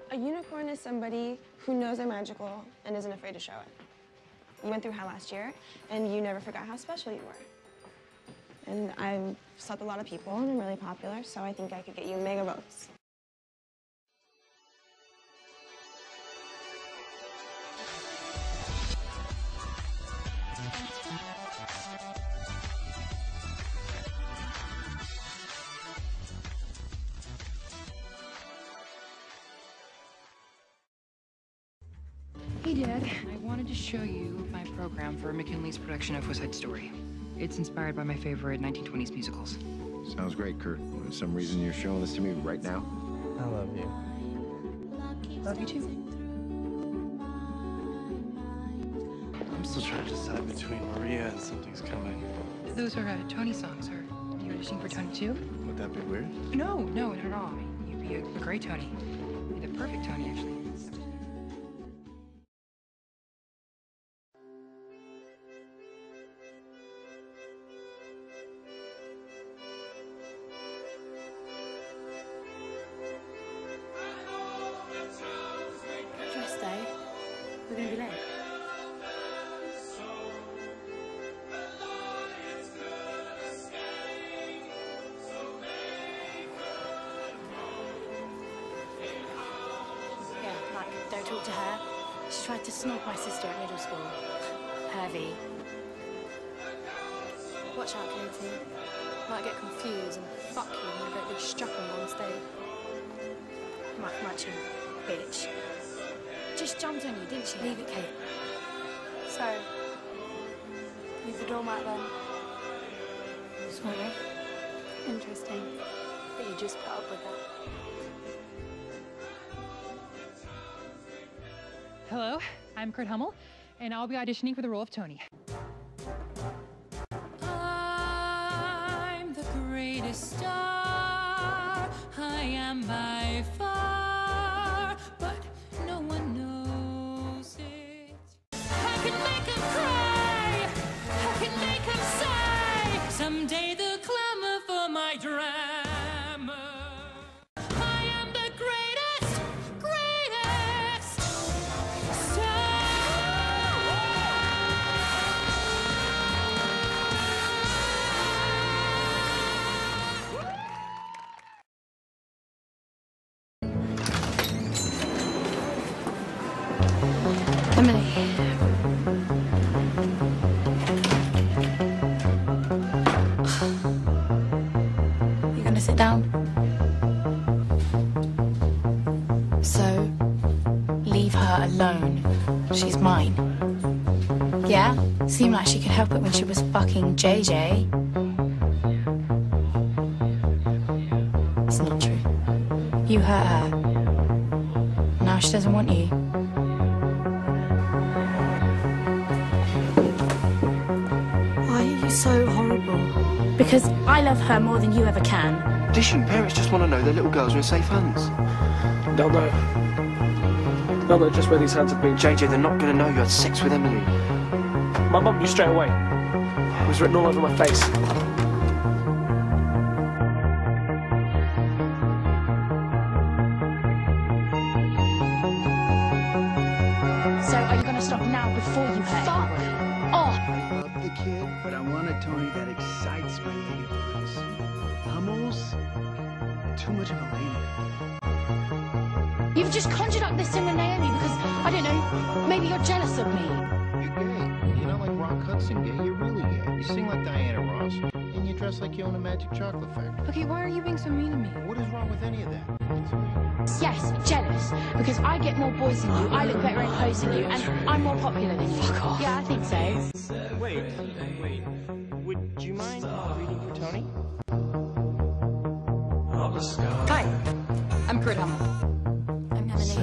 A unicorn is somebody who knows they're magical and isn't afraid to show it. You went through hell last year, and you never forgot how special you were. And I've slept with a lot of people, and I'm really popular, so I think I could get you mega votes. Hey, Dad. I wanted to show you my program for McKinley's production of West Side Story. It's inspired by my favorite 1920s musicals. Sounds great, Kurt. For some reason you're showing this to me right now? I love you. Love you too. I'm still trying to decide between Maria and Something's Coming. Those are Tony songs. Are you auditioning for Tony too? Would that be weird? No, not at all. You'd be a great Tony. You'd be the perfect Tony, actually. Dress day. We're gonna be late. Yeah, like, don't talk to her. She tried to snog my sister at middle school. Pervy. Watch out, Katie. Might get confused and fuck you when I get really struck on stage. Might come at you, bitch. Just jumped on you, didn't she? Leave it, Kate. So, leave the doormat then. Sorry. Interesting. But you just put up with that. Hello, I'm Kurt Hummel, and I'll be auditioning for the role of Tony. I'm the greatest star. I am by far, but no one knows it. I can make him cry. I can make him sigh. Someday they'll clamor for my drama. I am the greatest, greatest star. Emily. You gonna sit down? So, leave her alone. She's mine. Yeah? Seemed like she could help it when she was fucking JJ. It's not true. You hurt her. Now she doesn't want you. Why are you so horrible? Because I love her more than you ever can. Audition parents just want to know their little girls are in safe hands. They'll know. They'll know just where these hands have been. JJ, they're not going to know you had sex with Emily. My mum knew straight away. It was written all over my face. So are you gonna stop now before you hurt anybody? Oh! I love the kid, but I want a Tony that excites my ladyboys. Hummel's too much of a lady. You've just conjured up this thing with Naomi because, I don't know, maybe you're jealous of me. You're gay. You're not like Rock Hudson gay. You're really gay. You sing like Diana Ross, and you dress like you own a magic chocolate factory. Okay, why are you being so mean to me? What is wrong with any of that? Yes, jealous. Because I get more boys than you, I look better in clothes than you, and I'm more popular than you. Fuck off. Yeah, I think so. Wait. Would you mind reading for Tony? Hi, I'm Kurt Hummel. I'm Emily.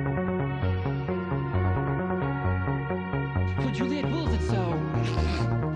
Well, Juliet Bulls, it's so...